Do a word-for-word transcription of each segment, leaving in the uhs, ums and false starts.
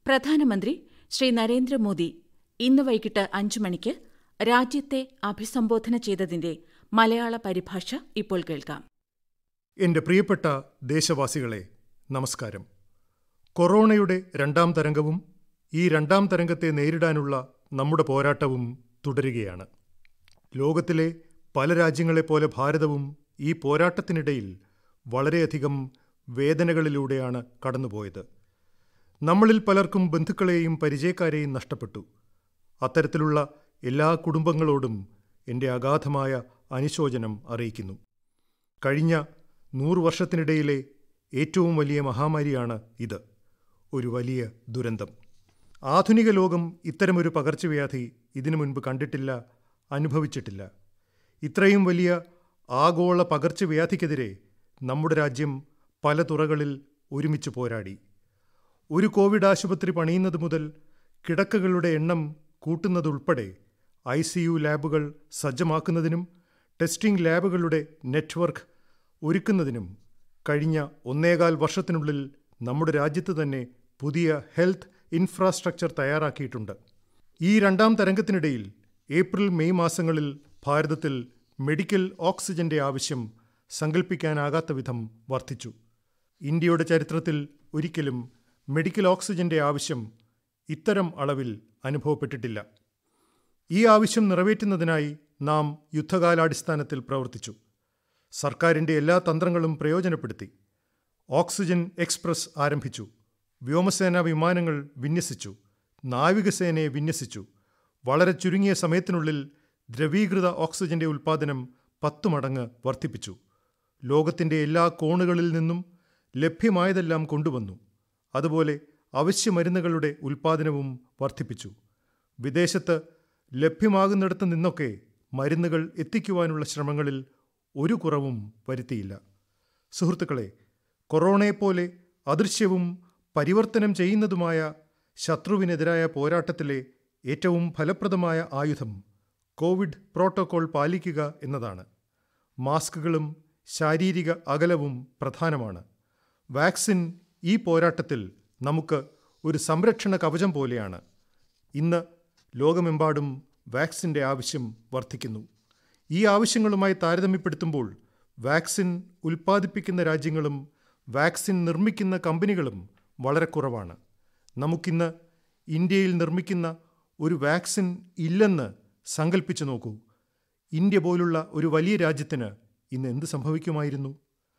പ്രധാനമന്ത്രി ശ്രീ നരേന്ദ്രമോദി ഇന്ന് വൈകിട്ട് അഞ്ചു മണിക്ക് രാജ്യത്തെ അഭിസംബോധന ചെയ്തതിന്റെ മലയാള പരിഭാഷ ഇപ്പോൾ കേൾക്കാം. എന്റെ പ്രിയപ്പെട്ട ദേശവാസികളെ, നമസ്കാരം. കൊറോണയുടെ രണ്ടാം തരംഗവും ഈ രണ്ടാം തരംഗത്തെ നേരിടാനുള്ള നമ്മുടെ പോരാട്ടവും തുടരുകയാണ്. ലോകത്തിലെ പല രാജ്യങ്ങളെപ്പോലെ ഭാരതവും ഈ പോരാട്ടത്തിനിടയിൽ വളരെയധികം വേദനകളിലൂടെയാണ് കടന്നുപോയത്. നമ്മളിൽ പലർക്കും ബന്ധുക്കളെയും പരിചയക്കാരെയും നഷ്ടപ്പെട്ടു. അത്തരത്തിലുള്ള എല്ലാ കുടുംബങ്ങളോടും എൻ്റെ അഗാധമായ അനുശോചനം അറിയിക്കുന്നു. കഴിഞ്ഞ നൂറു വർഷത്തിനിടയിലെ ഏറ്റവും വലിയ മഹാമാരിയാണ് ഇത്, ഒരു വലിയ ദുരന്തം. ആധുനിക ലോകം ഇത്തരമൊരു പകർച്ചവ്യാധി ഇതിനു മുൻപ് കണ്ടിട്ടില്ല, അനുഭവിച്ചിട്ടില്ല. ഇത്രയും വലിയ ആഗോള പകർച്ചവ്യാധിക്കെതിരെ നമ്മുടെ രാജ്യം പല തുറകളിൽ ഒരുമിച്ച് പോരാടി. ഒരു കോവിഡ് ആശുപത്രി പണിയുന്നത് മുതൽ കിടക്കകളുടെ എണ്ണം കൂട്ടുന്നതുൾപ്പെടെ ഐ സി യു ലാബുകൾ സജ്ജമാക്കുന്നതിനും ടെസ്റ്റിംഗ് ലാബുകളുടെ നെറ്റ്വർക്ക് ഒരുക്കുന്നതിനും കഴിഞ്ഞ ഒന്നേകാൽ വർഷത്തിനുള്ളിൽ നമ്മുടെ രാജ്യത്ത് തന്നെ പുതിയ ഹെൽത്ത് ഇൻഫ്രാസ്ട്രക്ചർ തയ്യാറാക്കിയിട്ടുണ്ട്. ഈ രണ്ടാം തരംഗത്തിനിടയിൽ ഏപ്രിൽ മെയ് മാസങ്ങളിൽ ഭാരതത്തിൽ മെഡിക്കൽ ഓക്സിജന്റെ ആവശ്യം സങ്കല്പിക്കാനാകാത്ത വിധം വർദ്ധിച്ചു. ഇന്ത്യയുടെ ചരിത്രത്തിൽ ഒരിക്കലും മെഡിക്കൽ ഓക്സിജന്റെ ആവശ്യം ഇത്തരം അളവിൽ അനുഭവപ്പെട്ടിട്ടില്ല. ഈ ആവശ്യം നിറവേറ്റുന്നതിനായി നാം യുദ്ധകാലാടിസ്ഥാനത്തിൽ പ്രവർത്തിച്ചു. സർക്കാരിൻ്റെ എല്ലാ തന്ത്രങ്ങളും പ്രയോജനപ്പെടുത്തി. ഓക്സിജൻ എക്സ്പ്രസ് ആരംഭിച്ചു. വ്യോമസേനാ വിമാനങ്ങൾ വിന്യസിച്ചു. നാവികസേനയെ വിന്യസിച്ചു. വളരെ ചുരുങ്ങിയ സമയത്തിനുള്ളിൽ ദ്രവീകൃത ഓക്സിജന്റെ ഉൽപ്പാദനം പത്തു മടങ്ങ് വർദ്ധിപ്പിച്ചു. ലോകത്തിൻ്റെ എല്ലാ കോണുകളിൽ നിന്നും ലഭ്യമായതെല്ലാം കൊണ്ടുവന്നു. അതുപോലെ അവശ്യ മരുന്നുകളുടെ ഉൽപ്പാദനവും വർദ്ധിപ്പിച്ചു. വിദേശത്ത് ലഭ്യമാകുന്നിടത്ത് നിന്നൊക്കെ മരുന്നുകൾ എത്തിക്കുവാനുള്ള ശ്രമങ്ങളിൽ ഒരു കുറവും വരുത്തിയില്ല. സുഹൃത്തുക്കളെ, കൊറോണയെപ്പോലെ അദൃശ്യവും പരിവർത്തനം ചെയ്യുന്നതുമായ ശത്രുവിനെതിരായ പോരാട്ടത്തിലെ ഏറ്റവും ഫലപ്രദമായ ആയുധം കോവിഡ് പ്രോട്ടോകോൾ പാലിക്കുക എന്നതാണ്. മാസ്കുകളും ശാരീരിക അകലവും പ്രധാനമാണ്. വാക്സിൻ ഈ പോരാട്ടത്തിൽ നമുക്ക് ഒരു സംരക്ഷണ കവചം പോലെയാണ്. ഇന്ന് ലോകമെമ്പാടും വാക്സിൻ്റെ ആവശ്യം വർദ്ധിക്കുന്നു. ഈ ആവശ്യങ്ങളുമായി താരതമ്യപ്പെടുത്തുമ്പോൾ വാക്സിൻ ഉൽപ്പാദിപ്പിക്കുന്ന രാജ്യങ്ങളും വാക്സിൻ നിർമ്മിക്കുന്ന കമ്പനികളും വളരെ കുറവാണ്. നമുക്കിന്ന് ഇന്ത്യയിൽ നിർമ്മിക്കുന്ന ഒരു വാക്സിൻ ഇല്ലെന്ന് സങ്കല്പിച്ചു നോക്കൂ. ഇന്ത്യ പോലുള്ള ഒരു വലിയ രാജ്യത്തിന് ഇന്ന് എന്ത് സംഭവിക്കുമായിരുന്നു?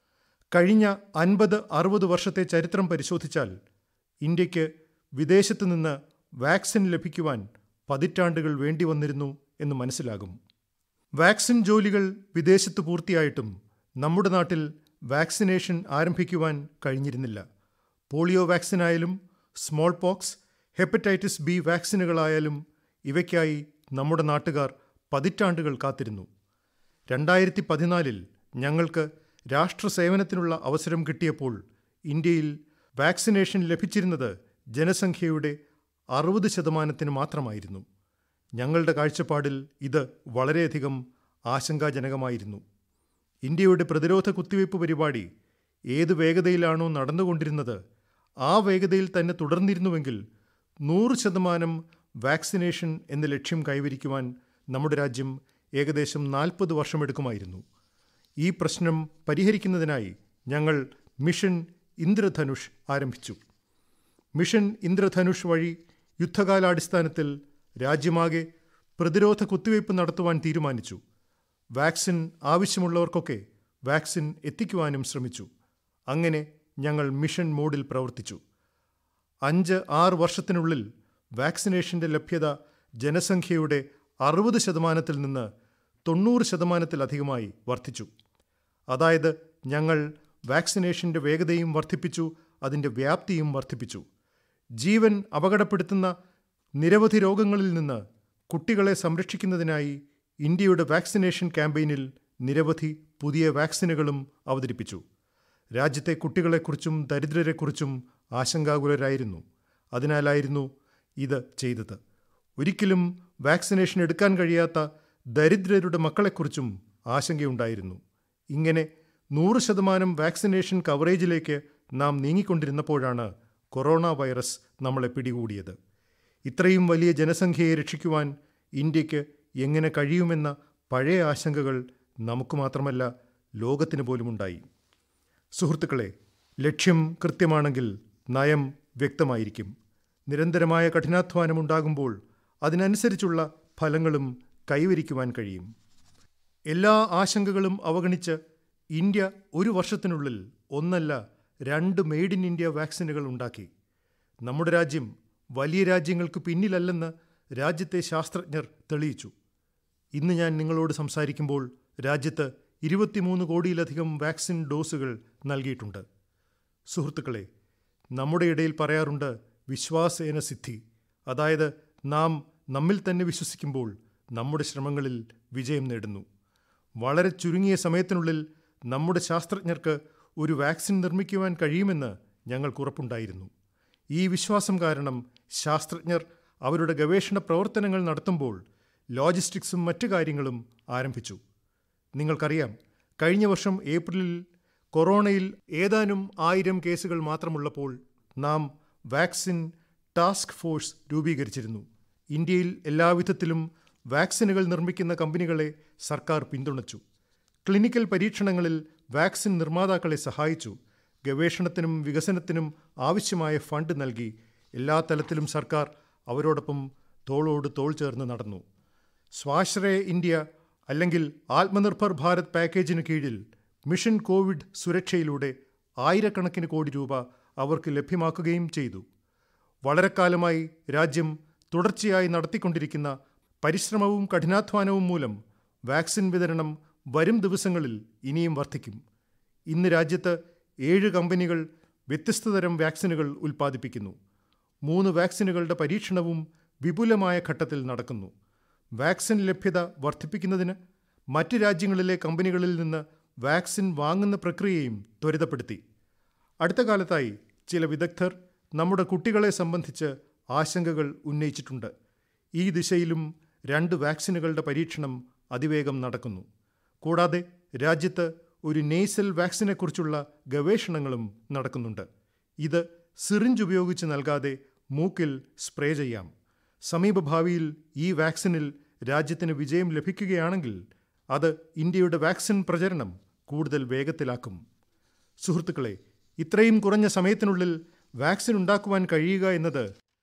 കഴിഞ്ഞ അൻപത് അറുപത് വർഷത്തെ ചരിത്രം പരിശോധിച്ചാൽ ഇന്ത്യക്ക് വിദേശത്ത് നിന്ന് വാക്സിൻ ലഭിക്കുവാൻ പതിറ്റാണ്ടുകൾ വേണ്ടി വന്നിരുന്നു എന്ന് മനസ്സിലാകും. വാക്സിൻ ജോലികൾ വിദേശത്ത് പൂർത്തിയായിട്ടും നമ്മുടെ നാട്ടിൽ വാക്സിനേഷൻ ആരംഭിക്കുവാൻ കഴിഞ്ഞിരുന്നില്ല. പോളിയോ വാക്സിനായാലും സ്മോൾ പോക്സ്, ഹെപ്പറ്റൈറ്റിസ് ബി വാക്സിനുകളായാലും ഇവയ്ക്കായി നമ്മുടെ നാട്ടുകാർ പതിറ്റാണ്ടുകൾ കാത്തിരുന്നു. രണ്ടായിരത്തി പതിനാലിൽ ഞങ്ങൾക്ക് രാഷ്ട്രസേവനത്തിനുള്ള അവസരം കിട്ടിയപ്പോൾ ഇന്ത്യയിൽ വാക്സിനേഷൻ ലഭിച്ചിരുന്നത് ജനസംഖ്യയുടെ അറുപത് ശതമാനത്തിന് മാത്രമായിരുന്നു. ഞങ്ങളുടെ കാഴ്ചപ്പാടിൽ ഇത് വളരെയധികം ആശങ്കാജനകമായിരുന്നു. ഇന്ത്യയുടെ പ്രതിരോധ കുത്തിവയ്പ് പരിപാടി ഏത് വേഗതയിലാണോ നടന്നുകൊണ്ടിരുന്നത് ആ വേഗതയിൽ തന്നെ തുടർന്നിരുന്നുവെങ്കിൽ നൂറ് ശതമാനം വാക്സിനേഷൻ എന്ന ലക്ഷ്യം കൈവരിക്കുവാൻ നമ്മുടെ രാജ്യം ഏകദേശം നാൽപ്പത് വർഷമെടുക്കുമായിരുന്നു. ഈ പ്രശ്നം പരിഹരിക്കുന്നതിനായി ഞങ്ങൾ മിഷൻ ഇന്ദ്രധനുഷ് ആരംഭിച്ചു. മിഷൻ ഇന്ദ്രധനുഷ് വഴി യുദ്ധകാലാടിസ്ഥാനത്തിൽ രാജ്യമാകെ പ്രതിരോധ കുത്തിവയ്പ് നടത്തുവാൻ തീരുമാനിച്ചു. വാക്സിൻ ആവശ്യമുള്ളവർക്കൊക്കെ വാക്സിൻ എത്തിക്കുവാനും ശ്രമിച്ചു. അങ്ങനെ ഞങ്ങൾ മിഷൻ മോഡിൽ പ്രവർത്തിച്ചു. അഞ്ച് ആറ് വർഷത്തിനുള്ളിൽ വാക്സിനേഷന്റെ ലഭ്യത ജനസംഖ്യയുടെ അറുപത് ശതമാനത്തിൽ നിന്ന് തൊണ്ണൂറ് ശതമാനത്തിലധികമായി വർദ്ധിച്ചു. അതായത് ഞങ്ങൾ വാക്സിനേഷന്റെ വേഗതയും വർദ്ധിപ്പിച്ചു, അതിൻ്റെ വ്യാപ്തിയും വർദ്ധിപ്പിച്ചു. ജീവൻ അപകടപ്പെടുത്തുന്ന നിരവധി രോഗങ്ങളിൽ നിന്ന് കുട്ടികളെ സംരക്ഷിക്കുന്നതിനായി ഇന്ത്യയുടെ വാക്സിനേഷൻ ക്യാമ്പയിനിൽ നിരവധി പുതിയ വാക്സിനുകളും അവതരിപ്പിച്ചു. രാജ്യത്തെ കുട്ടികളെക്കുറിച്ചും ദരിദ്രരെക്കുറിച്ചും ആശങ്കാകുലരായിരുന്നു. അതിനാലായിരുന്നു ഇത് ചെയ്തത്. ഒരിക്കലും വാക്സിനേഷൻ എടുക്കാൻ കഴിയാത്ത ദരിദ്രരുടെ മക്കളെക്കുറിച്ചും ആശങ്കയുണ്ടായിരുന്നു. ഇങ്ങനെ നൂറ് ശതമാനം വാക്സിനേഷൻ കവറേജിലേക്ക് നാം നീങ്ങിക്കൊണ്ടിരുന്നപ്പോഴാണ് കൊറോണ വൈറസ് നമ്മളെ പിടികൂടിയത്. ഇത്രയും വലിയ ജനസംഖ്യയെ രക്ഷിക്കുവാൻ ഇന്ത്യക്ക് എങ്ങനെ കഴിയുമെന്ന പഴയ ആശങ്കകൾ നമുക്ക് മാത്രമല്ല ലോകത്തിന് പോലുമുണ്ടായി. സുഹൃത്തുക്കളെ, ലക്ഷ്യം കൃത്യമാണെങ്കിൽ നയം വ്യക്തമായിരിക്കും. നിരന്തരമായ കഠിനാധ്വാനമുണ്ടാകുമ്പോൾ അതിനനുസരിച്ചുള്ള ഫലങ്ങളും കൈവരിക്കുവാൻ കഴിയും. എല്ലാ ആശങ്കകളും അവഗണിച്ച് ഇന്ത്യ ഒരു വർഷത്തിനുള്ളിൽ ഒന്നല്ല രണ്ട് മെയ്ഡ് ഇൻ ഇന്ത്യ വാക്സിനുകൾ ഉണ്ടാക്കി. നമ്മുടെ രാജ്യം വലിയ രാജ്യങ്ങൾക്ക് പിന്നിലല്ലെന്ന് രാജ്യത്തെ ശാസ്ത്രജ്ഞർ തെളിയിച്ചു. ഇന്ന് ഞാൻ നിങ്ങളോട് സംസാരിക്കുമ്പോൾ രാജ്യത്ത് ഇരുപത്തിമൂന്ന് കോടിയിലധികം വാക്സിൻ ഡോസുകൾ നൽകിയിട്ടുണ്ട്. സുഹൃത്തുക്കളെ, നമ്മുടെ ഇടയിൽ പറയാറുണ്ട് വിശ്വാസേന സിദ്ധി. അതായത് നാം നമ്മിൽ തന്നെ വിശ്വസിക്കുമ്പോൾ നമ്മുടെ ശ്രമങ്ങളിൽ വിജയം നേടുന്നു. വളരെ ചുരുങ്ങിയ സമയത്തിനുള്ളിൽ നമ്മുടെ ശാസ്ത്രജ്ഞർക്ക് ഒരു വാക്സിൻ നിർമ്മിക്കുവാൻ കഴിയുമെന്ന് ഞങ്ങൾക്ക് ഉറപ്പുണ്ടായിരുന്നു. ഈ വിശ്വാസം കാരണം ശാസ്ത്രജ്ഞർ അവരുടെ ഗവേഷണ പ്രവർത്തനങ്ങൾ നടത്തുമ്പോൾ ലോജിസ്റ്റിക്സും മറ്റു കാര്യങ്ങളും ആരംഭിച്ചു. നിങ്ങൾക്കറിയാം, കഴിഞ്ഞ വർഷം ഏപ്രിലിൽ കൊറോണയിൽ ഏതാനും ആയിരം കേസുകൾ മാത്രമുള്ളപ്പോൾ നാം വാക്സിൻ ടാസ്ക് ഫോഴ്സ് രൂപീകരിച്ചിരുന്നു. ഇന്ത്യയിൽ എല്ലാവിധത്തിലും വാക്സിനുകൾ നിർമ്മിക്കുന്ന കമ്പനികളെ സർക്കാർ പിന്തുണച്ചു. ക്ലിനിക്കൽ പരീക്ഷണങ്ങളിൽ വാക്സിൻ നിർമ്മാതാക്കളെ സഹായിച്ചു. ഗവേഷണത്തിനും വികസനത്തിനും ആവശ്യമായ ഫണ്ട് നൽകി. എല്ലാ തലത്തിലും സർക്കാർ അവരോടൊപ്പം തോളോട് തോൾ ചേർന്ന് നടന്നു. സ്വാശ്രയ ഇന്ത്യ അല്ലെങ്കിൽ ആത്മനിർഭർ ഭാരത് പാക്കേജിന് കീഴിൽ മിഷൻ കോവിഡ് സുരക്ഷയിലൂടെ ആയിരക്കണക്കിന് കോടി രൂപ അവർക്ക് ലഭ്യമാക്കുകയും ചെയ്തു. വളരെക്കാലമായി രാജ്യം തുടർച്ചയായി നടത്തിക്കൊണ്ടിരിക്കുന്ന പരിശ്രമവും കഠിനാധ്വാനവും മൂലം വാക്സിൻ വിതരണം വരും ദിവസങ്ങളിൽ ഇനിയും വർദ്ധിക്കും. ഇന്ന് രാജ്യത്ത് ഏഴ് കമ്പനികൾ വ്യത്യസ്തതരം വാക്സിനുകൾ ഉൽപ്പാദിപ്പിക്കുന്നു. മൂന്ന് വാക്സിനുകളുടെ പരീക്ഷണവും വിപുലമായ ഘട്ടത്തിൽ നടക്കുന്നു. വാക്സിൻ ലഭ്യത വർദ്ധിപ്പിക്കുന്നതിന് മറ്റ് രാജ്യങ്ങളിലെ കമ്പനികളിൽ നിന്ന് വാക്സിൻ വാങ്ങുന്ന പ്രക്രിയയും ത്വരിതപ്പെടുത്തി. അടുത്ത കാലത്തായി ചില വിദഗ്ധർ നമ്മുടെ കുട്ടികളെ സംബന്ധിച്ച് ആശങ്കകൾ ഉന്നയിച്ചിട്ടുണ്ട്. ഈ ദിശയിലും രണ്ട് വാക്സിനുകളുടെ പരീക്ഷണം അതിവേഗം നടക്കുന്നു. കൂടാതെ രാജ്യത്ത് ഒരു നേസൽ വാക്സിനെക്കുറിച്ചുള്ള ഗവേഷണങ്ങളും നടക്കുന്നുണ്ട്. ഇത് സിറിഞ്ച് ഉപയോഗിച്ച് നൽകാതെ മൂക്കിൽ സ്പ്രേ ചെയ്യാം. സമീപഭാവിയിൽ ഈ വാക്സിനിൽ രാജ്യത്തിന് വിജയം ലഭിക്കുകയാണെങ്കിൽ അത് ഇന്ത്യയുടെ വാക്സിൻ പ്രചരണം കൂടുതൽ വേഗത്തിലാക്കും. സുഹൃത്തുക്കളെ, ഇത്രയും കുറഞ്ഞ സമയത്തിനുള്ളിൽ വാക്സിൻ ഉണ്ടാക്കുവാൻ കഴിയുക എന്നത്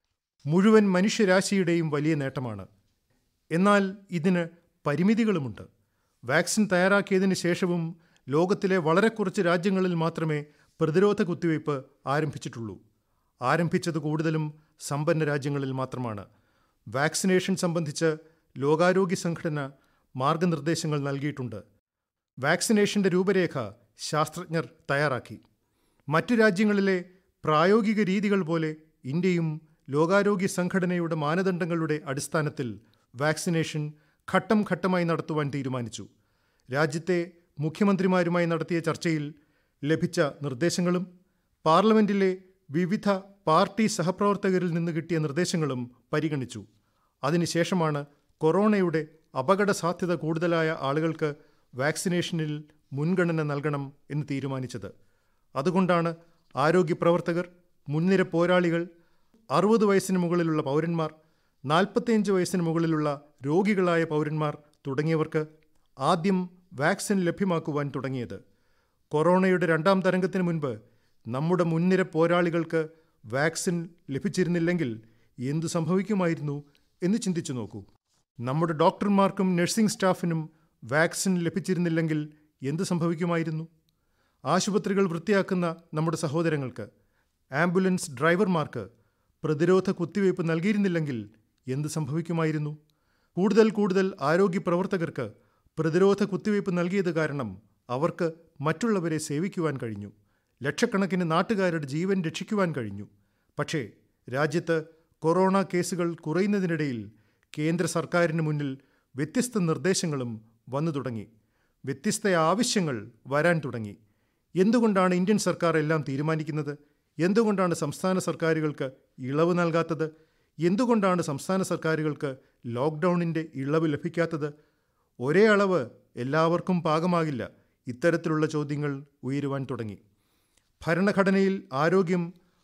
മുഴുവൻ മനുഷ്യരാശിയുടെയും വലിയ നേട്ടമാണ്. എന്നാൽ ഇതിന് പരിമിതികളുമുണ്ട്. വാക്സിൻ തയ്യാറാക്കിയതിന് ശേഷവും ലോകത്തിലെ വളരെ കുറച്ച് രാജ്യങ്ങളിൽ മാത്രമേ പ്രതിരോധ കുത്തിവയ്പ് ആരംഭിച്ചിട്ടുള്ളൂ. ആരംഭിച്ചത് കൂടുതലും സമ്പന്ന രാജ്യങ്ങളിൽ മാത്രമാണ്. വാക്സിനേഷൻ സംബന്ധിച്ച് ലോകാരോഗ്യ സംഘടന മാർഗനിർദ്ദേശങ്ങൾ നൽകിയിട്ടുണ്ട്. വാക്സിനേഷന്റെ രൂപരേഖ ശാസ്ത്രജ്ഞർ തയ്യാറാക്കി. മറ്റു രാജ്യങ്ങളിലെ പ്രായോഗിക രീതികൾ പോലെ ഇന്ത്യയും ലോകാരോഗ്യ സംഘടനയുടെ മാനദണ്ഡങ്ങളുടെ അടിസ്ഥാനത്തിൽ വാക്സിനേഷൻ ഘട്ടം ഘട്ടമായി നടത്തുവാൻ തീരുമാനിച്ചു. രാജ്യത്തെ മുഖ്യമന്ത്രിമാരുമായി നടത്തിയ ചർച്ചയിൽ ലഭിച്ച നിർദ്ദേശങ്ങളും പാർലമെന്റിലെ വിവിധ പാർട്ടി സഹപ്രവർത്തകരിൽ നിന്ന് കിട്ടിയ നിർദ്ദേശങ്ങളും പരിഗണിച്ചു. അതിനുശേഷമാണ് കൊറോണയുടെ അപകട സാധ്യത കൂടുതലായ ആളുകൾക്ക് വാക്സിനേഷനിൽ മുൻഗണന നൽകണം എന്ന് തീരുമാനിച്ചത്. അതുകൊണ്ടാണ് ആരോഗ്യ പ്രവർത്തകർ, മുൻനിര പോരാളികൾ, അറുപത് വയസ്സിന് മുകളിലുള്ള പൗരന്മാർ, നാൽപ്പത്തിയഞ്ച് വയസ്സിന് മുകളിലുള്ള രോഗികളായ പൗരന്മാർ തുടങ്ങിയവർക്ക് ആദ്യം വാക്സിൻ ലഭ്യമാക്കുവാൻ തുടങ്ങിയത്. കൊറോണയുടെ രണ്ടാം തരംഗത്തിന് മുൻപ് നമ്മുടെ മുൻനിര പോരാളികൾക്ക് വാക്സിൻ ലഭിച്ചിരുന്നില്ലെങ്കിൽ എന്തു സംഭവിക്കുമായിരുന്നു എന്ന് ചിന്തിച്ചു നോക്കൂ. നമ്മുടെ ഡോക്ടർമാർക്കും നഴ്സിംഗ് സ്റ്റാഫിനും വാക്സിൻ ലഭിച്ചിരുന്നില്ലെങ്കിൽ എന്തു സംഭവിക്കുമായിരുന്നു? ആശുപത്രികൾ വൃത്തിയാക്കുന്ന നമ്മുടെ സഹോദരങ്ങൾക്ക്, ആംബുലൻസ് ഡ്രൈവർമാർക്ക് പ്രതിരോധ കുത്തിവയ്പ് നൽകിയിരുന്നില്ലെങ്കിൽ എന്ത് സംഭവിക്കുമായിരുന്നു? കൂടുതൽ കൂടുതൽ ആരോഗ്യ പ്രവർത്തകർക്ക് പ്രതിരോധ കുത്തിവയ്പ് നൽകിയത് കാരണം അവർക്ക് മറ്റുള്ളവരെ സേവിക്കുവാൻ കഴിഞ്ഞു. ലക്ഷക്കണക്കിന് നാട്ടുകാരുടെ ജീവൻ രക്ഷിക്കുവാൻ കഴിഞ്ഞു. പക്ഷേ രാജ്യത്ത് കൊറോണ കേസുകൾ കുറയുന്നതിനിടയിൽ കേന്ദ്ര സർക്കാരിന് മുന്നിൽ വ്യത്യസ്ത നിർദ്ദേശങ്ങളും വന്നു തുടങ്ങി. വ്യത്യസ്ത ആവശ്യങ്ങൾ വരാൻ തുടങ്ങി. എന്തുകൊണ്ടാണ് ഇന്ത്യൻ സർക്കാർ എല്ലാം തീരുമാനിക്കുന്നത്? എന്തുകൊണ്ടാണ് സംസ്ഥാന സർക്കാരുകൾക്ക് ഇളവ് നൽകാത്തത്? എന്തുകൊണ്ടാണ് സംസ്ഥാന സർക്കാരുകൾക്ക് ലോക്ക്ഡൗണിൻ്റെ ഇളവ് ലഭിക്കാത്തത്? ഒരേ അളവ് എല്ലാവർക്കും പാകമാകില്ല. ഇത്തരത്തിലുള്ള ചോദ്യങ്ങൾ ഉയരുവാൻ തുടങ്ങി. ഭരണഘടനയിൽ ആരോഗ്യം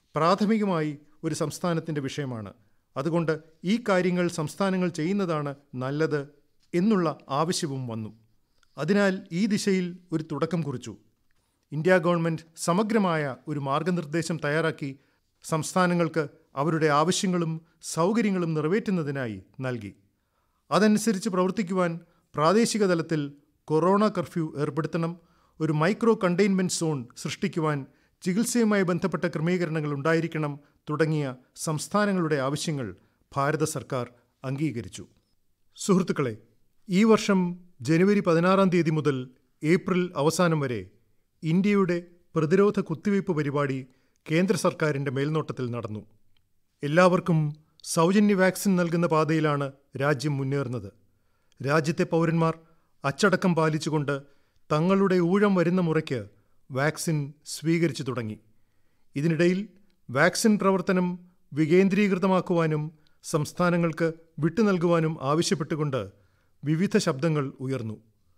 പ്രാഥമികമായി ഒരു സംസ്ഥാനത്തിൻ്റെ വിഷയമാണ്. അതുകൊണ്ട് ഈ കാര്യങ്ങൾ സംസ്ഥാനങ്ങൾ ചെയ്യുന്നതാണ് നല്ലത് എന്നുള്ള ആവശ്യവും വന്നു. അതിനാൽ ഈ ദിശയിൽ ഒരു തുടക്കം കുറിച്ചു. ഇന്ത്യ ഗവൺമെൻറ് സമഗ്രമായ ഒരു മാർഗനിർദ്ദേശം തയ്യാറാക്കി സംസ്ഥാനങ്ങൾക്ക് അവരുടെ ആവശ്യങ്ങളും സൗകര്യങ്ങളും നിറവേറ്റുന്നതിനായി നൽകി. അതനുസരിച്ച് പ്രവർത്തിക്കുവാൻ പ്രാദേശിക തലത്തിൽ കൊറോണ കർഫ്യൂ ഏർപ്പെടുത്തണം, ഒരു മൈക്രോ കണ്ടെയ്ൻമെൻറ് സോൺ സൃഷ്ടിക്കുവാൻ ചികിത്സയുമായി ബന്ധപ്പെട്ട ക്രമീകരണങ്ങൾ ഉണ്ടായിരിക്കണം തുടങ്ങിയ സംസ്ഥാനങ്ങളുടെ ആവശ്യങ്ങൾ ഭാരത സർക്കാർ അംഗീകരിച്ചു. സുഹൃത്തുക്കളെ, ഈ വർഷം ജനുവരി പതിനാറാം തീയതി മുതൽ ഏപ്രിൽ അവസാനം വരെ ഇന്ത്യയുടെ പ്രതിരോധ കുത്തിവയ്പ് പരിപാടി കേന്ദ്ര സർക്കാരിൻ്റെ മേൽനോട്ടത്തിൽ നടന്നു. എല്ലാവർക്കും സൗജന്യ വാക്സിൻ നൽകുന്ന പാതയിലാണ് രാജ്യം മുന്നേറുന്നത്. രാജ്യത്തെ പൗരന്മാർ അച്ചടക്കം പാലിച്ചുകൊണ്ട് തങ്ങളുടെ ഊഴം വരുന്ന മുറയ്ക്ക് വാക്സിൻ സ്വീകരിച്ചു തുടങ്ങി. ഇതിനിടയിൽ വാക്സിൻ പ്രവർത്തനം വികേന്ദ്രീകൃതമാക്കുവാനും സംസ്ഥാനങ്ങൾക്ക് വിട്ടു നൽകുവാനും ആവശ്യപ്പെട്ടുകൊണ്ട് വിവിധ ശബ്ദങ്ങൾ ഉയർന്നു.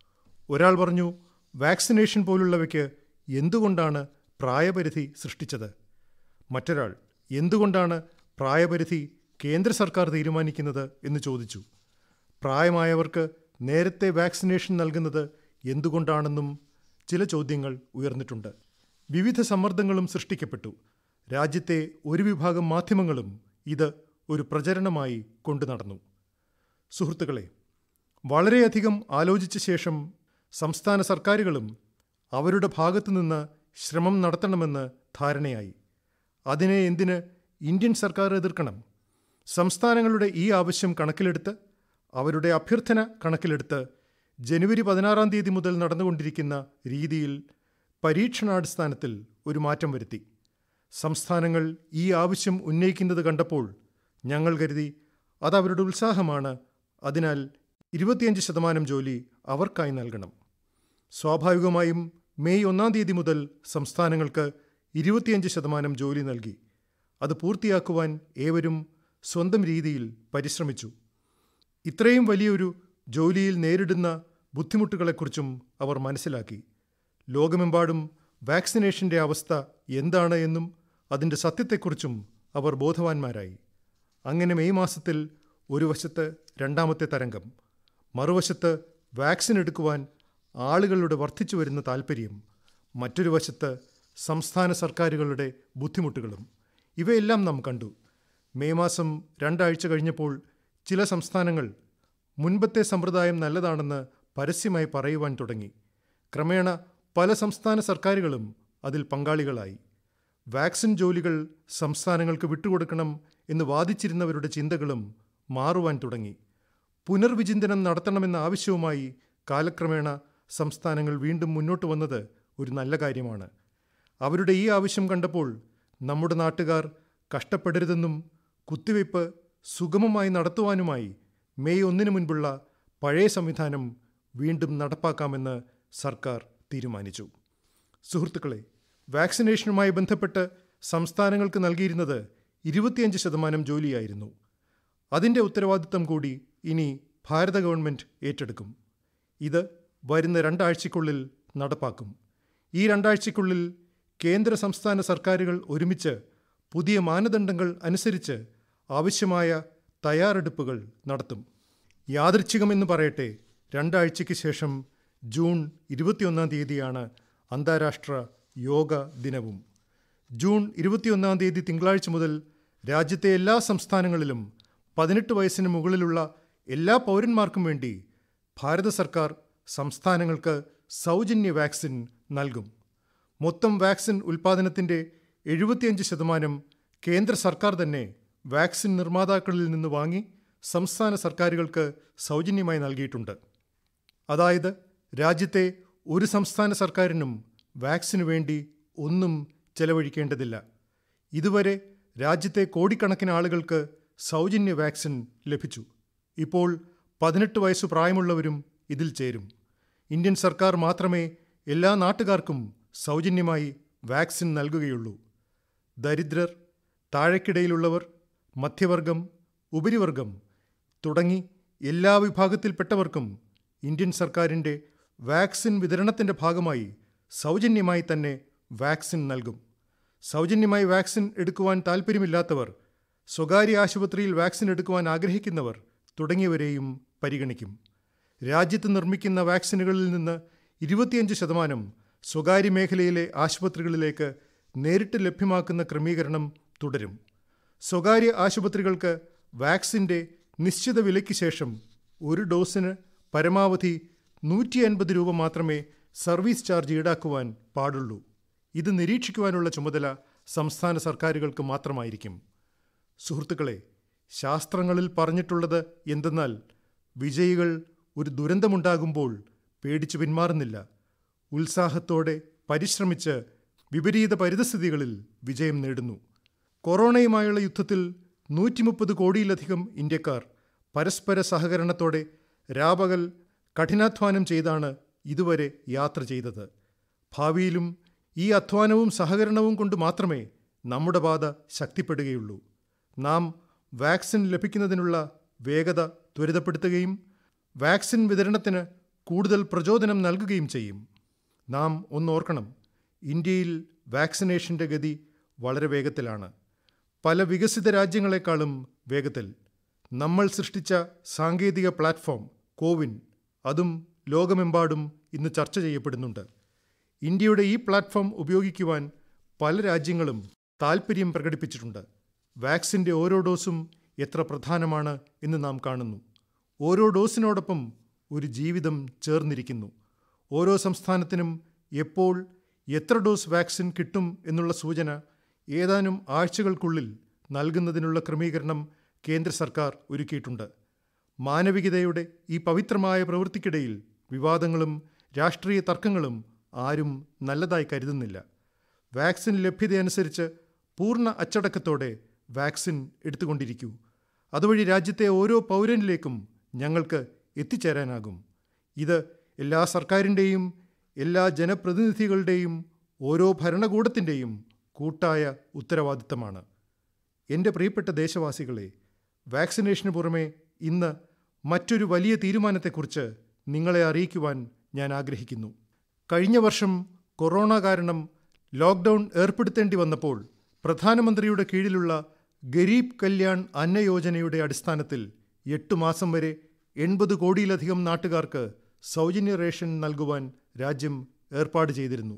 ഒരാൾ പറഞ്ഞു, വാക്സിനേഷൻ പോലുള്ളവയ്ക്ക് എന്തുകൊണ്ടാണ് പ്രായപരിധി സൃഷ്ടിച്ചത്? മറ്റൊരാൾ, എന്തുകൊണ്ടാണ് പ്രായപരിധി കേന്ദ്ര സർക്കാർ തീരുമാനിക്കുന്നത് എന്ന് ചോദിച്ചു. പ്രായമായവർക്ക് നേരത്തെ വാക്സിനേഷൻ നൽകുന്നത് എന്തുകൊണ്ടാണെന്നും ചില ചോദ്യങ്ങൾ ഉയർന്നിട്ടുണ്ട്. വിവിധ സമ്മർദ്ദങ്ങളും സൃഷ്ടിക്കപ്പെട്ടു. രാജ്യത്തെ ഒരു വിഭാഗം മാധ്യമങ്ങളും ഇത് ഒരു പ്രചരണമായി കൊണ്ടു നടന്നു. സുഹൃത്തുക്കളെ, വളരെയധികം ആലോചിച്ച ശേഷം സംസ്ഥാന സർക്കാരുകളും അവരുടെ ഭാഗത്തുനിന്ന് ശ്രമം നടത്തണമെന്ന് ധാരണയായി. അതിനെ എന്തിന് ഇന്ത്യൻ സർക്കാർ എതിർക്കണം? സംസ്ഥാനങ്ങളുടെ ഈ ആവശ്യം കണക്കിലെടുത്ത്, അവരുടെ അഭ്യർത്ഥന കണക്കിലെടുത്ത് ജനുവരി പതിനാറാം തീയതി മുതൽ നടന്നുകൊണ്ടിരിക്കുന്ന രീതിയിൽ പരീക്ഷണാടിസ്ഥാനത്തിൽ ഒരു മാറ്റം വരുത്തി. സംസ്ഥാനങ്ങൾ ഈ ആവശ്യം ഉന്നയിക്കുന്നത് കണ്ടപ്പോൾ ഞങ്ങൾ കരുതി അത് അവരുടെ ഉത്സാഹമാണ്, അതിനാൽ ഇരുപത്തിയഞ്ച് ശതമാനം ജോലി അവർക്കായി നൽകണം. സ്വാഭാവികമായും മെയ് ഒന്നാം തീയതി മുതൽ സംസ്ഥാനങ്ങൾക്ക് ഇരുപത്തിയഞ്ച് ശതമാനം ജോലി നൽകി. അത് പൂർത്തിയാക്കുവാൻ ഏവരും സ്വന്തം രീതിയിൽ പരിശ്രമിച്ചു. ഇത്രയും വലിയൊരു ജോലിയിൽ നേരിടുന്ന ബുദ്ധിമുട്ടുകളെക്കുറിച്ചും അവർ മനസ്സിലാക്കി. ലോകമെമ്പാടും വാക്സിനേഷൻ്റെ അവസ്ഥ എന്താണ് എന്നും അതിൻ്റെ സത്യത്തെക്കുറിച്ചും അവർ ബോധവാന്മാരായി. അങ്ങനെ മെയ് മാസത്തിൽ ഒരു വശത്ത് രണ്ടാമത്തെ തരംഗം, മറുവശത്ത് വാക്സിൻ എടുക്കുവാൻ ആളുകളുടെ വർദ്ധിച്ചു വരുന്ന താൽപ്പര്യം, മറ്റൊരു വശത്ത് സംസ്ഥാന സർക്കാരുകളുടെ ബുദ്ധിമുട്ടുകളും, ഇവയെല്ലാം നാം കണ്ടു. മെയ് മാസം രണ്ടാഴ്ച കഴിഞ്ഞപ്പോൾ ചില സംസ്ഥാനങ്ങൾ മുൻപത്തെ സമ്പ്രദായം നല്ലതാണെന്ന് പരസ്യമായി പറയുവാൻ തുടങ്ങി. ക്രമേണ പല സംസ്ഥാന സർക്കാരുകളും അതിൽ പങ്കാളികളായി. വാക്സിൻ ജോലികൾ സംസ്ഥാനങ്ങൾക്ക് വിട്ടുകൊടുക്കണം എന്ന് വാദിച്ചിരുന്നവരുടെ ചിന്തകളും മാറുവാൻ തുടങ്ങി. പുനർവിചിന്തനം നടത്തണമെന്ന ആവശ്യവുമായി കാലക്രമേണ സംസ്ഥാനങ്ങൾ വീണ്ടും മുന്നോട്ട് വന്നത് ഒരു നല്ല കാര്യമാണ്. അവരുടെ ഈ ആവശ്യം കണ്ടപ്പോൾ നമ്മുടെ നാട്ടുകാർ കഷ്ടപ്പെടരുതെന്നും കുത്തിവയ്പ് സുഗമമായി നടത്തുവാനുമായി മെയ് ഒന്നിന് മുൻപുള്ള പഴയ സംവിധാനം വീണ്ടും നടപ്പാക്കാമെന്ന് സർക്കാർ തീരുമാനിച്ചു. സുഹൃത്തുക്കളെ, വാക്സിനേഷനുമായി ബന്ധപ്പെട്ട് സംസ്ഥാനങ്ങൾക്ക് നൽകിയിരുന്നത് ഇരുപത്തിയഞ്ച് ശതമാനം ജോലിയായിരുന്നു. അതിൻ്റെ ഉത്തരവാദിത്തം കൂടി ഇനി ഭാരത ഗവൺമെൻറ് ഏറ്റെടുക്കും. ഇത് വരുന്ന രണ്ടാഴ്ചയ്ക്കുള്ളിൽ നടപ്പാക്കും. ഈ രണ്ടാഴ്ചയ്ക്കുള്ളിൽ കേന്ദ്ര സംസ്ഥാന സർക്കാരുകൾ ഒരുമിച്ച് പുതിയ മാനദണ്ഡങ്ങൾ അനുസരിച്ച് ആവശ്യമായ തയ്യാറെടുപ്പുകൾ നടത്തും. യാദൃച്ഛികമെന്ന് പറയട്ടെ, രണ്ടാഴ്ചയ്ക്ക് ശേഷം ജൂൺ ഇരുപത്തിയൊന്നാം തീയതിയാണ് അന്താരാഷ്ട്ര യോഗ ദിനവും. ജൂൺ ഇരുപത്തിയൊന്നാം തീയതി തിങ്കളാഴ്ച മുതൽ രാജ്യത്തെ എല്ലാ സംസ്ഥാനങ്ങളിലും പതിനെട്ട് വയസ്സിന് മുകളിലുള്ള എല്ലാ പൗരന്മാർക്കും വേണ്ടി ഭാരത സർക്കാർ സംസ്ഥാനങ്ങൾക്ക് സൗജന്യ വാക്സിൻ നൽകും. മൊത്തം വാക്സിൻ ഉൽപ്പാദനത്തിൻ്റെ എഴുപത്തിയഞ്ച് ശതമാനം കേന്ദ്ര സർക്കാർ തന്നെ വാക്സിൻ നിർമ്മാതാക്കളിൽ നിന്ന് വാങ്ങി സംസ്ഥാന സർക്കാരുകൾക്ക് സൗജന്യമായി നൽകിയിട്ടുണ്ട്. അതായത് രാജ്യത്തെ ഒരു സംസ്ഥാന സർക്കാരിനും വാക്സിനു വേണ്ടി ഒന്നും ചെലവഴിക്കേണ്ടതില്ല. ഇതുവരെ രാജ്യത്തെ കോടിക്കണക്കിന് ആളുകൾക്ക് സൗജന്യ വാക്സിൻ ലഭിച്ചു. ഇപ്പോൾ പതിനെട്ട് വയസ്സ് പ്രായമുള്ളവരും ഇതിൽ ചേരും. ഇന്ത്യൻ സർക്കാർ മാത്രമേ എല്ലാ നാട്ടുകാർക്കും സൗജന്യമായി വാക്സിൻ നൽകുകയുള്ളൂ. ദരിദ്രർ, താഴെക്കിടയിലുള്ളവർ, മധ്യവർഗം, ഉപരിവർഗം തുടങ്ങി എല്ലാ വിഭാഗത്തിൽപ്പെട്ടവർക്കും ഇന്ത്യൻ സർക്കാരിൻ്റെ വാക്സിൻ വിതരണത്തിൻ്റെ ഭാഗമായി സൗജന്യമായി തന്നെ വാക്സിൻ നൽകും. സൗജന്യമായി വാക്സിൻ എടുക്കുവാൻ താൽപ്പര്യമില്ലാത്തവർ, സ്വകാര്യ ആശുപത്രിയിൽ വാക്സിൻ എടുക്കുവാൻ ആഗ്രഹിക്കുന്നവർ തുടങ്ങിയവരെയും പരിഗണിക്കും. രാജ്യത്ത് നിർമ്മിക്കുന്ന വാക്സിനുകളിൽ നിന്ന് ഇരുപത്തിയഞ്ച് ശതമാനം സ്വകാര്യ മേഖലയിലെ ആശുപത്രികളിലേക്ക് നേരിട്ട് ലഭ്യമാക്കുന്ന ക്രമീകരണം തുടരും. സ്വകാര്യ ആശുപത്രികൾക്ക് വാക്സിൻ്റെ നിശ്ചിത വിലയ്ക്ക് ശേഷം ഒരു ഡോസിന് പരമാവധി നൂറ്റി അൻപത് രൂപ മാത്രമേ സർവീസ് ചാർജ് ഈടാക്കുവാൻ പാടുള്ളൂ. ഇത് നിരീക്ഷിക്കുവാനുള്ള ചുമതല സംസ്ഥാന സർക്കാരുകൾക്ക് മാത്രമായിരിക്കും. സുഹൃത്തുക്കളെ, ശാസ്ത്രങ്ങളിൽ പറഞ്ഞിട്ടുള്ളത് എന്തെന്നാൽ വിജയികൾ ഒരു ദുരന്തമുണ്ടാകുമ്പോൾ പേടിച്ചു പിന്മാറുന്നില്ല. ഉത്സാഹത്തോടെ പരിശ്രമിച്ച് വിപരീത പരിതസ്ഥിതികളിൽ വിജയം നേടുന്നു. കൊറോണയുമായുള്ള യുദ്ധത്തിൽ നൂറ്റി മുപ്പത് കോടിയിലധികം ഇന്ത്യക്കാർ പരസ്പര സഹകരണത്തോടെ രാപകൽ കഠിനാധ്വാനം ചെയ്താണ് ഇതുവരെ യാത്ര ചെയ്തത്. ഭാവിയിലും ഈ അധ്വാനവും സഹകരണവും കൊണ്ട് മാത്രമേ നമ്മുടെ പാത ശക്തിപ്പെടുകയുള്ളൂ. നാം വാക്സിൻ ലഭിക്കുന്നതിനുള്ള വേഗത ത്വരിതപ്പെടുത്തുകയും വാക്സിൻ വിതരണത്തിന് കൂടുതൽ പ്രചോദനം നൽകുകയും ചെയ്യും. നാം ഒന്നോർക്കണം, ഇന്ത്യയിൽ വാക്സിനേഷൻ്റെ ഗതി വളരെ വേഗത്തിലാണ്. പല വികസിത രാജ്യങ്ങളെക്കാളും വേഗത്തിൽ. നമ്മൾ സൃഷ്ടിച്ച സാങ്കേതിക പ്ലാറ്റ്ഫോം കോവിൻ, അതും ലോകമെമ്പാടും ഇന്ന് ചർച്ച ചെയ്യപ്പെടുന്നുണ്ട്. ഇന്ത്യയുടെ ഈ പ്ലാറ്റ്ഫോം ഉപയോഗിക്കുവാൻ പല രാജ്യങ്ങളും താൽപ്പര്യം പ്രകടിപ്പിച്ചിട്ടുണ്ട്. വാക്സിൻ്റെ ഓരോ ഡോസും എത്ര പ്രധാനമാണ് എന്ന് നാം കാണുന്നു. ഓരോ ഡോസിനോടൊപ്പം ഒരു ജീവിതം ചേർന്നിരിക്കുന്നു. ഓരോ സംസ്ഥാനത്തിനും എപ്പോൾ എത്ര ഡോസ് വാക്സിൻ കിട്ടും എന്നുള്ള സൂചന ഏതാനും ആഴ്ചകൾക്കുള്ളിൽ നൽകുന്നതിനുള്ള ക്രമീകരണം കേന്ദ്ര സർക്കാർ ഒരുക്കിയിട്ടുണ്ട്. മാനവികതയുടെ ഈ പവിത്രമായ പ്രവൃത്തിക്കിടയിൽ വിവാദങ്ങളും രാഷ്ട്രീയ തർക്കങ്ങളും ആരും നല്ലതായി കരുതുന്നില്ല. വാക്സിൻ ലഭ്യതയനുസരിച്ച് പൂർണ്ണ അച്ചടക്കത്തോടെ വാക്സിൻ എടുത്തുകൊണ്ടിരിക്കൂ. അതുവഴി രാജ്യത്തെ ഓരോ പൗരനിലേക്കും ഞങ്ങൾക്ക് എത്തിച്ചേരാനാകും. ഇത് എല്ലാ സർക്കാരിൻ്റെയും എല്ലാ ജനപ്രതിനിധികളുടെയും ഓരോ ഭരണകൂടത്തിൻ്റെയും കൂട്ടായ ഉത്തരവാദിത്തമാണ്. എൻ്റെ പ്രിയപ്പെട്ട ദേശവാസികളെ, വാക്സിനേഷന് പുറമെ ഇന്ന് മറ്റൊരു വലിയ തീരുമാനത്തെക്കുറിച്ച് നിങ്ങളെ അറിയിക്കുവാൻ ഞാൻ ആഗ്രഹിക്കുന്നു. കഴിഞ്ഞ വർഷം കൊറോണ കാരണം ലോക്ക്ഡൗൺ ഏർപ്പെടുത്തേണ്ടി വന്നപ്പോൾ പ്രധാനമന്ത്രിയുടെ കീഴിലുള്ള ഗരീബ് കല്യാൺ അന്ന യോജനയുടെ അടിസ്ഥാനത്തിൽ എട്ട് മാസം വരെ എൺപത് കോടിയിലധികം നാട്ടുകാർക്ക് സൗജന്യ റേഷൻ നൽകുവാൻ രാജ്യം ഏർപ്പാട് ചെയ്തിരുന്നു.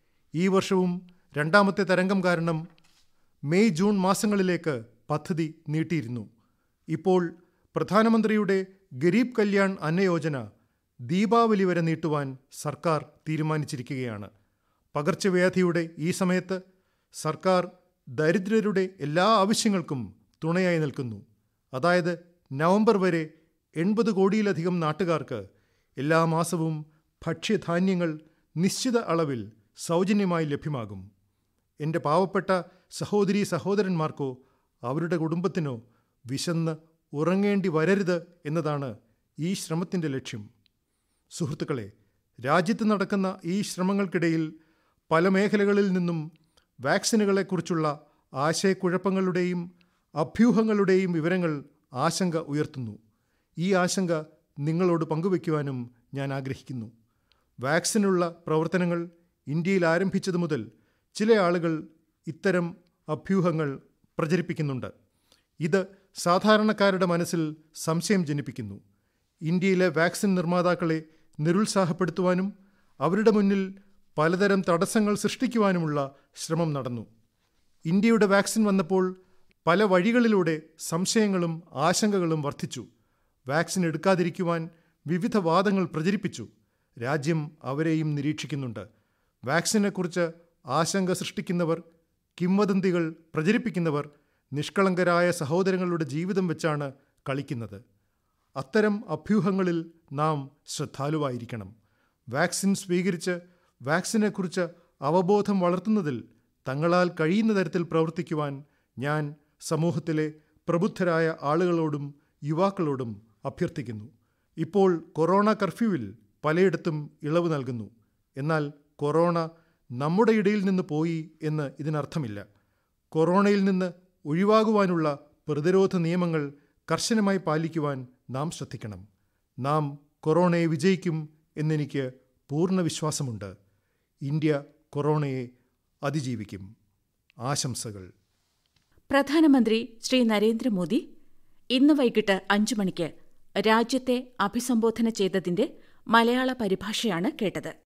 ഈ വർഷവും രണ്ടാമത്തെ തരംഗം കാരണം മെയ് ജൂൺ മാസങ്ങളിലേക്ക് പദ്ധതി നീട്ടിയിരുന്നു. ഇപ്പോൾ പ്രധാനമന്ത്രിയുടെ ഗരീബ് കല്യാൺ അന്ന യോജന ദീപാവലി വരെ നീട്ടുവാൻ സർക്കാർ തീരുമാനിച്ചിരിക്കുകയാണ്. പകർച്ചവ്യാധിയുടെ ഈ സമയത്ത് സർക്കാർ ദരിദ്രരുടെ എല്ലാ ആവശ്യങ്ങൾക്കും തുണയായി നിൽക്കുന്നു. അതായത് നവംബർ വരെ എൺപത് കോടിയിലധികം നാട്ടുകാർക്ക് എല്ലാ മാസവും ഭക്ഷ്യധാന്യങ്ങൾ നിശ്ചിത അളവിൽ സൗജന്യമായി ലഭ്യമാകും. എൻ്റെ പാവപ്പെട്ട സഹോദരീ സഹോദരന്മാർക്കോ അവരുടെ കുടുംബത്തിനോ വിശന്ന് ഉറങ്ങേണ്ടി വരരുത് എന്നതാണ് ഈ ശ്രമത്തിൻ്റെ ലക്ഷ്യം. സുഹൃത്തുക്കളെ, രാജ്യത്ത് നടക്കുന്ന ഈ ശ്രമങ്ങൾക്കിടയിൽ പല മേഖലകളിൽ നിന്നും വാക്സിനുകളെക്കുറിച്ചുള്ള ആശയക്കുഴപ്പങ്ങളുടെയും അഭ്യൂഹങ്ങളുടെയും വിവരങ്ങൾ ആശങ്ക ഉയർത്തുന്നു. ഈ ആശങ്ക നിങ്ങളോട് പങ്കുവയ്ക്കുവാനും ഞാൻ ആഗ്രഹിക്കുന്നു. വാക്സിനുള്ള പ്രവർത്തനങ്ങൾ ഇന്ത്യയിൽ ആരംഭിച്ചതു മുതൽ ചില ആളുകൾ ഇത്തരം അഭ്യൂഹങ്ങൾ പ്രചരിപ്പിക്കുന്നുണ്ട്. ഇത് സാധാരണക്കാരുടെ മനസ്സിൽ സംശയം ജനിപ്പിക്കുന്നു. ഇന്ത്യയിലെ വാക്സിൻ നിർമ്മാതാക്കളെ നിരുത്സാഹപ്പെടുത്തുവാനും അവരുടെ മുന്നിൽ പലതരം തടസ്സങ്ങൾ സൃഷ്ടിക്കുവാനുമുള്ള ശ്രമം നടന്നു. ഇന്ത്യയുടെ വാക്സിൻ വന്നപ്പോൾ പല വഴികളിലൂടെ സംശയങ്ങളും ആശങ്കകളും വർദ്ധിച്ചു. വാക്സിൻ എടുക്കാതിരിക്കുവാൻ വിവിധ വാദങ്ങൾ പ്രചരിപ്പിച്ചു. രാജ്യം അവരെയും നിരീക്ഷിക്കുന്നുണ്ട്. വാക്സിനെക്കുറിച്ച് ആശങ്ക സൃഷ്ടിക്കുന്നവർ, കിംവദന്തികൾ പ്രചരിപ്പിക്കുന്നവർ നിഷ്കളങ്കരായ സഹോദരങ്ങളുടെ ജീവിതം വെച്ചാണ് കളിക്കുന്നത്. അത്തരം അഭ്യൂഹങ്ങളിൽ നാം ശ്രദ്ധാലുവായിരിക്കണം. വാക്സിൻ സ്വീകരിച്ച് വാക്സിനെക്കുറിച്ച് അവബോധം വളർത്തുന്നതിൽ തങ്ങളാൽ കഴിയുന്ന തരത്തിൽ പ്രവർത്തിക്കുവാൻ ഞാൻ സമൂഹത്തിലെ പ്രബുദ്ധരായ ആളുകളോടും യുവാക്കളോടും അഭ്യർത്ഥിക്കുന്നു. ഇപ്പോൾ കൊറോണ കർഫ്യൂവിൽ പലയിടത്തും ഇളവ് നൽകുന്നു. എന്നാൽ കൊറോണ നമ്മുടെ ഇടയിൽ നിന്ന് പോയി എന്ന് ഇതിനർത്ഥമില്ല. കൊറോണയിൽ നിന്ന് ഒഴിവാകുവാനുള്ള പ്രതിരോധ നിയമങ്ങൾ കർശനമായി പാലിക്കുവാൻ നാം ശ്രദ്ധിക്കണം. നാം കൊറോണയെ വിജയിക്കും എന്നെനിക്ക് പൂർണ്ണ വിശ്വാസമുണ്ട്. ഇന്ത്യ കൊറോണയെ അതിജീവിക്കും. ആശംസകൾ. പ്രധാനമന്ത്രി ശ്രീ നരേന്ദ്രമോദി ഇന്ന് വൈകിട്ട് അഞ്ചു മണിക്ക് രാജ്യത്തെ അഭിസംബോധന ചെയ്തതിന്റെ മലയാള പരിഭാഷയാണ് കേട്ടത്.